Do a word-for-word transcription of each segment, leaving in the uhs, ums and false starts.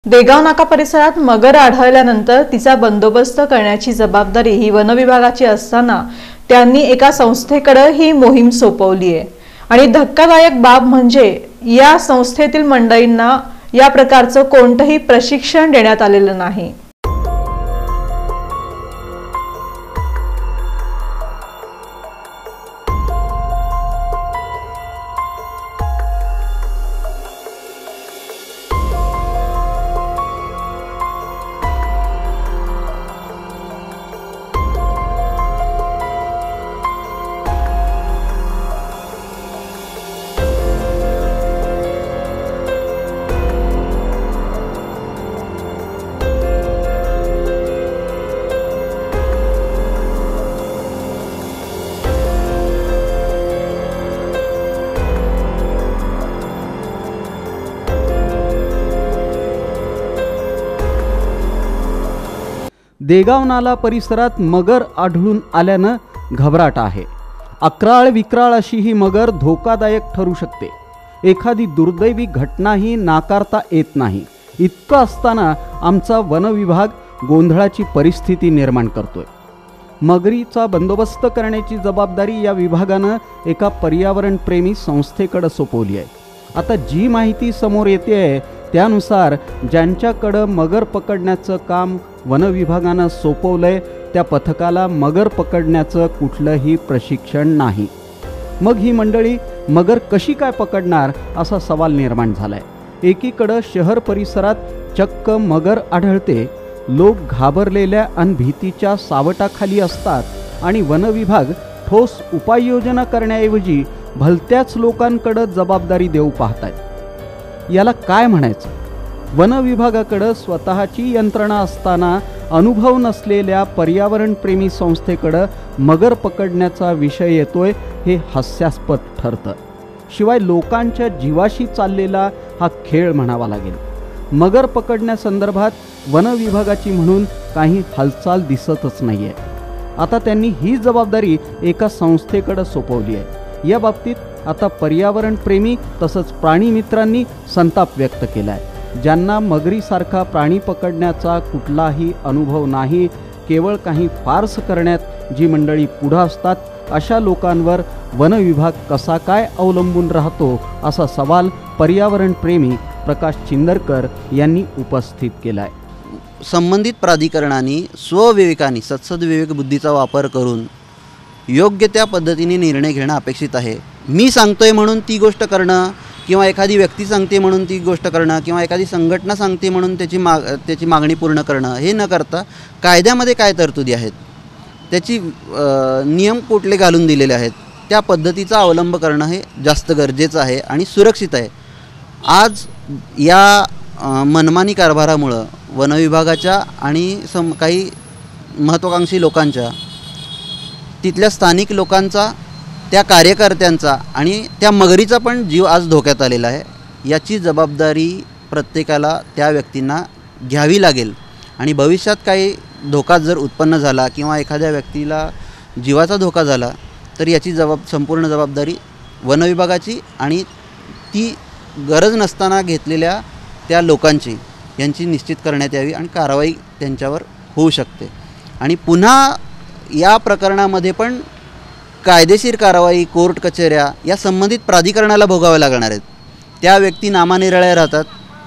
देगाव नाका परिसरात मगर आढळल्यानंतर तिचा बंदोबस्त करण्याची जबाबदारी ही वनविभागाची असताना त्यांनी एका संस्थेकडे ही मोहीम सोपवली आहे। आणि धक्कादायक बाब म्हणजे या संस्थेतील मंडळींना या प्रकारचं कोणतंही प्रशिक्षण देण्यात आलेलं नाही। देगाव नाला परिसरात मगर आढळून आल्यानं घबराट आहे। अक्राळ विक्राळ अशी ही मगर धोकादायक ठरू शकते। एखादी दुर्दैवी घटनाही नाकारता येत नाही। इतकं असताना आमचा वन विभाग गोंधळाची परिस्थिती निर्माण करतोय। मगरीचा बंदोबस्त करण्याची जबाबदारी या विभागानं एका पर्यावरणप्रेमी संस्थेकडे सोपवली आहे। आता जी माहिती समोर येते आहे त्यानुसार ज्यांच्याकडे मगर पकडण्याचं काम वन विभागानं सोपवलंय त्या पथकाला मगर पकडण्याचं कुठलंही प्रशिक्षण नाही। मग ही मंडळी मगर कशी काय पकडणार असा सवाल निर्माण झालाय। एकीकडे शहर परिसरात चक्क मगर आढळते, लोक घाबरलेल्या आणि भीतीच्या सावटाखाली असतात आणि वन विभाग ठोस उपाययोजना करण्याऐवजी भलत्याच लोकांकडे जबाबदारी देऊ पाहतायत। याला काय म्हणायचं? वन विभागाकडे स्वतःची यंत्रणा असताना अनुभव नसलेल्या पर्यावरणप्रेमी संस्थेकडे मगर पकडण्याचा विषय येतोय हे हास्यास्पद ठरतं। शिवाय लोकांच्या जीवाशी चाललेला हा खेळ म्हणावा लागेल। मगर पकडण्यासंदर्भात वन विभागाची म्हणून काही हालचाल दिसतच नाहीये। आता त्यांनी ही जबाबदारी एका संस्थेकडे सोपवली आहे। या बाबतीत आता पर्यावरणप्रेमी तसंच प्राणीमित्रांनी संताप व्यक्त केला आहे। ज्यांना मगरीसारखा प्राणी पकडण्याचा कुठलाही अनुभव नाही, केवळ काही फार्स करण्यात जी मंडळी पुढे असतात अशा लोकांवर वन विभाग कसा काय अवलंबून राहतो असा सवाल पर्यावरणप्रेमी प्रकाश चिंदरकर यांनी उपस्थित केला आहे। संबंधित प्राधिकरणाने स्वविवेकाने सत्सद्विवेक बुद्धीचा वापर करून योग्य त्या पद्धतीने निर्णय घेणं अपेक्षित आहे। मी सांगतोय म्हणून ती गोष्ट करणं किंवा एखादी व्यक्ती सांगते म्हणून ती गोष्ट करणं किंवा एखादी संघटना सांगते म्हणून त्याची माग त्याची मागणी पूर्ण करणं हे न करता कायद्यामध्ये काय तरतुदी आहेत, त्याची नियम कुठले घालून दिलेले आहेत त्या पद्धतीचा अवलंब करणं हे जास्त गरजेचं आहे आणि सुरक्षित आहे। आज या मनमानी कारभारामुळं वनविभागाच्या आणि सम काही महत्त्वाकांक्षी लोकांच्या, तिथल्या स्थानिक लोकांचा, त्या कार्यकर्त्यांचा आणि त्या मगरीचा पण जीव आज धोक्यात आलेला आहे। याची जबाबदारी प्रत्येकाला त्या व्यक्तींना घ्यावी लागेल आणि भविष्यात काही धोका जर उत्पन्न झाला किंवा एखाद्या व्यक्तीला जीवाचा धोका झाला तर याची जबाब संपूर्ण जबाबदारी वनविभागाची आणि ती गरज नसताना घेतलेल्या त्या लोकांची यांची निश्चित करण्यात यावी आणि कारवाई त्यांच्यावर होऊ शकते। आणि पुन्हा या प्रकरणामध्ये पण कायदेशीर कारवाई कोर्ट कचेऱ्या या संबंधित प्राधिकरणाला भोगाव्या लागणार आहेत। त्या व्यक्ती नामानिरळ्या राहतात।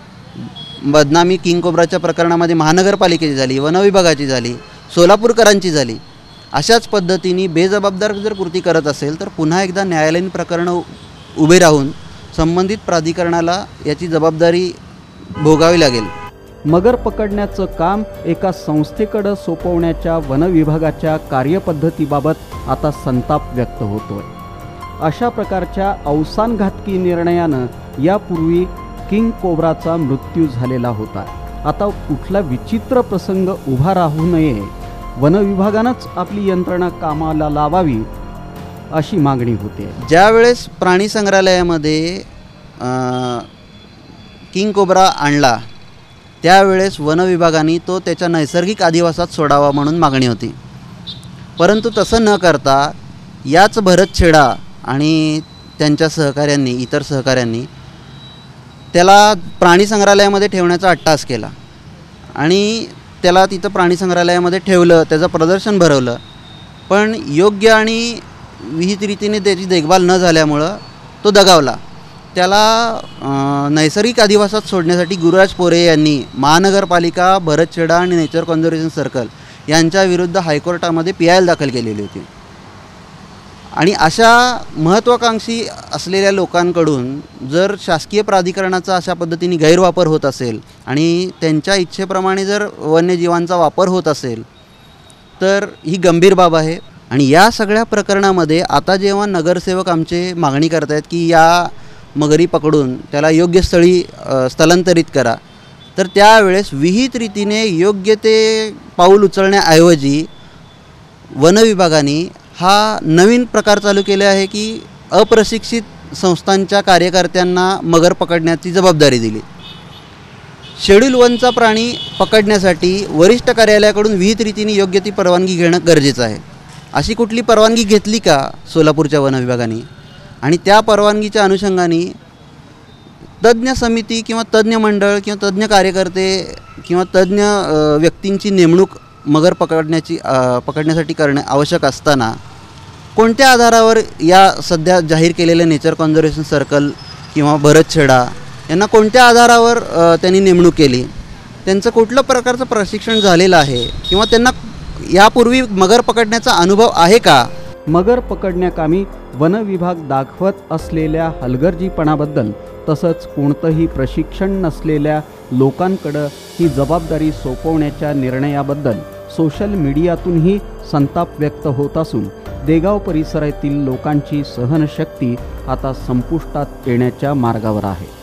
बदनामी किंग कोब्राच्या प्रकरणामध्ये महानगरपालिकेची झाली, वनविभागाची झाली, सोलापूरकरांची झाली। अशाच पद्धतीने बेजबाबदार जर कृती करत असेल तर पुन्हा एकदा न्यायालयीन प्रकरणं उभे राहून संबंधित प्राधिकरणाला याची जबाबदारी भोगावी लागेल। मगर पकडण्याचं काम एका संस्थेकडे सोपवण्याच्या वन विभागाच्या कार्यपद्धतीबाबत आता संताप व्यक्त होतोय। अशा प्रकारच्या अवसानघातकी निर्णयानं यापूर्वी किंग कोब्राचा मृत्यू झालेला होता। आता कुठला विचित्र प्रसंग उभा राहू नये, वन विभागानंच आपली यंत्रणा कामाला लावावी अशी मागणी होते। ज्यावेळेस प्राणी संग्रहालयामध्ये किंग कोब्रा आणला त्यावेळेस वन विभागाने तो त्याच्या नैसर्गिक अधिवासात सोडावा म्हणून मागणी होती। परंतु तसं न करता याच भरत छेडा आणि त्यांच्या सहकाऱ्यांनी इतर सहकाऱ्यांनी त्याला प्राणी संग्रहालयामध्ये ठेवण्याचा अट्टाहास केला आणि त्याला तिथं प्राणी संग्रहालयामध्ये ठेवलं, त्याचं प्रदर्शन भरवलं. पण योग्य आणि विहित रीतीने त्याची देखभाल न झाल्यामुळं तो दगावला. त्याला नैसर्गिक अधिवासात सोडण्यासाठी गुरुराज पोरे यांनी महानगरपालिका, भरतखेडा आणि नेचर कॉन्झर्वेशन सर्कल यांच्या विरुद्ध हायकोर्टामध्ये पी आय एल दाखल केलेली होती. आणि अशा महत्त्वाकांक्षी असलेल्या लोकांकडून जर शासकीय प्राधिकरणाचा अशा पद्धतीने गैरवापर होत असेल आणि त्यांच्या इच्छेप्रमाणे जर वन्यजीवांचा वापर होत असेल तर ही गंभीर बाब आहे. आणि या सगळ्या प्रकरणामध्ये आता जेव्हा नगरसेवक आमचे मागणी करत आहेत की या मगरी पकडून त्याला योग्य स्थळी स्थलांतरित करा, तर त्यावेळेस विहित रीतीने योग्य ते पाऊल उचलण्याऐवजी वनविभागाने हा नवीन प्रकार चालू केला आहे की अप्रशिक्षित संस्थांच्या कार्यकर्त्यांना मगर पकडण्याची जबाबदारी दिली. शेड्यूल वनचा प्राणी पकडण्यासाठी वरिष्ठ कार्यालयाकडून विहित रीतीने योग्य ती परवानगी घेणं गरजेचं आहे. अशी कुठली परवानगी घेतली का सोलापूरच्या वनविभागाने? आणि त्या परवानगीच्या अनुषंगाने तज्ज्ञ समिती किंवा तज्ज्ञ मंडळ किंवा तज्ज्ञ कार्यकर्ते किंवा तज्ज्ञ व्यक्तींची नेमणूक मगर पकडण्याची पकडण्यासाठी करणे आवश्यक असताना कोणत्या आधारावर या सध्या जाहीर केलेल्या नेचर कॉन्झर्वेशन सर्कल किंवा भरतखेडा यांना कोणत्या आधारावर त्यांनी नेमणूक केली? त्यांचं कुठलं प्रकारचं प्रशिक्षण झालेलं आहे किंवा त्यांना यापूर्वी मगर पकडण्याचा अनुभव आहे का? मगर पकडण्याकामी वन विभाग दाखवत असलेल्या हलगर्जीपणाबद्दल तसंच कोणतंही प्रशिक्षण नसलेल्या लोकांकडं ही जबाबदारी सोपवण्याच्या निर्णयाबद्दल सोशल मीडियातूनही संताप व्यक्त होत असून देगाव परिसरातील लोकांची सहनशक्ती आता संपुष्टात येण्याच्या मार्गावर आहे.